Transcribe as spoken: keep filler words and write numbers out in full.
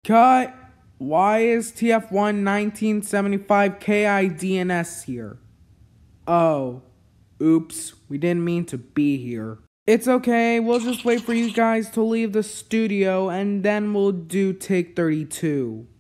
Cut! Why is T F one nineteen seventy-five K I D N S here? Oh. Oops, we didn't mean to be here. It's okay, we'll just wait for you guys to leave the studio and then we'll do take thirty-two.